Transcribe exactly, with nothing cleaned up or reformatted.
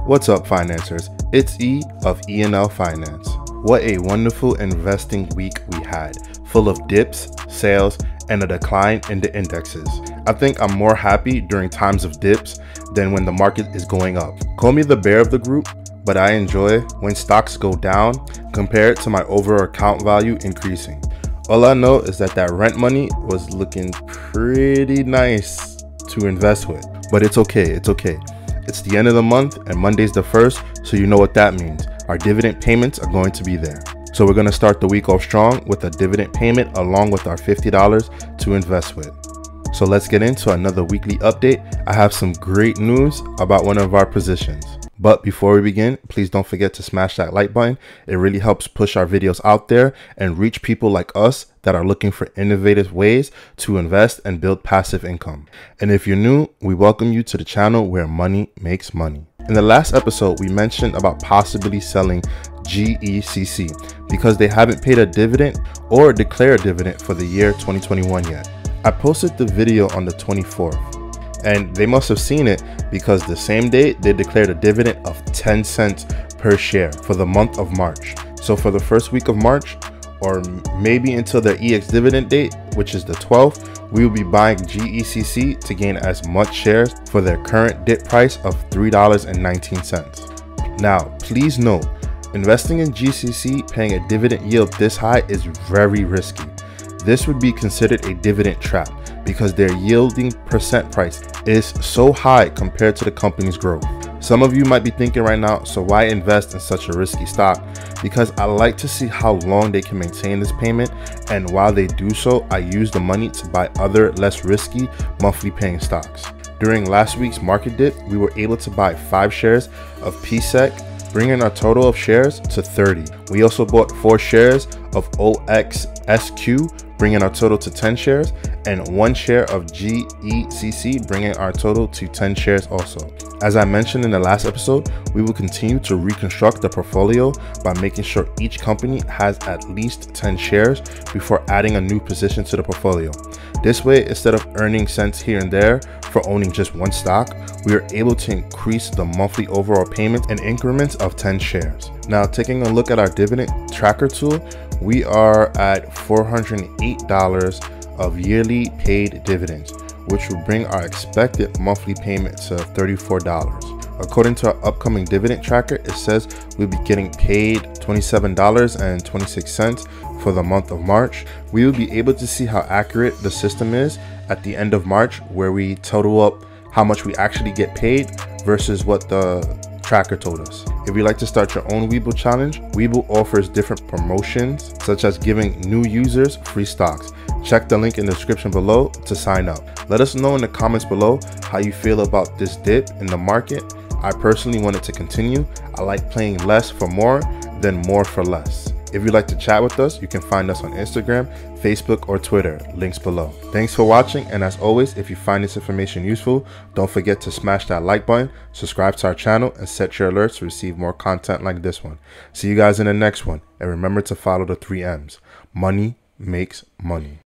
What's up, financiers? It's E of E and L Finance. What a wonderful investing week we had, full of dips, sales, and a decline in the indexes. I think I'm more happy during times of dips than when the market is going up. Call me the bear of the group, but I enjoy when stocks go down compared to my overall account value increasing. All I know is that that rent money was looking pretty nice to invest with, but it's okay, it's okay. It's the end of the month and Monday's the first, so you know what that means. Our dividend payments are going to be there. So we're going to start the week off strong with a dividend payment along with our fifty dollars to invest with. So let's get into another weekly update. I have some great news about one of our positions. But before we begin, please don't forget to smash that like button. It really helps push our videos out there and reach people like us that are looking for innovative ways to invest and build passive income. And if you're new, we welcome you to the channel where money makes money. In the last episode, we mentioned about possibly selling G E C C because they haven't paid a dividend or declared a dividend for the year twenty twenty-one yet. I posted the video on the twenty-fourth. And they must have seen it because the same day they declared a dividend of ten cents per share for the month of March. So for the first week of March, or maybe until their E X dividend date, which is the twelfth, we will be buying G E C C to gain as much shares for their current dip price of three dollars and nineteen cents. Now, please note, investing in G C C paying a dividend yield this high is very risky. This would be considered a dividend trap because their yielding percent price is so high compared to the company's growth. Some of you might be thinking right now, so why invest in such a risky stock? Because I like to see how long they can maintain this payment, and while they do so, I use the money to buy other less risky monthly paying stocks. During last week's market dip, we were able to buy five shares of P S E C, bringing our total of shares to thirty. We also bought four shares of O X S Q, bringing our total to ten shares, and one share of G E C C, bringing our total to ten shares also. As I mentioned in the last episode, we will continue to reconstruct the portfolio by making sure each company has at least ten shares before adding a new position to the portfolio. This way, instead of earning cents here and there for owning just one stock, we are able to increase the monthly overall payment in increments of ten shares. Now, taking a look at our dividend tracker tool, we are at four hundred eight dollars of yearly paid dividends, which will bring our expected monthly payment to thirty-four dollars. According to our upcoming dividend tracker, it says we'll be getting paid twenty-seven dollars and twenty-six cents for the month of March. We will be able to see how accurate the system is at the end of March, where we total up how much we actually get paid versus what the tracker told us. If you'd like to start your own Webull challenge, Webull offers different promotions such as giving new users free stocks. Check the link in the description below to sign up. Let us know in the comments below how you feel about this dip in the market. I personally want it to continue. I like playing less for more than more for less. If you'd like to chat with us, you can find us on Instagram, Facebook, or Twitter, links below. Thanks for watching, and as always, if you find this information useful, don't forget to smash that like button, subscribe to our channel, and set your alerts to receive more content like this one. See you guys in the next one, and remember to follow the three M's. Money makes money.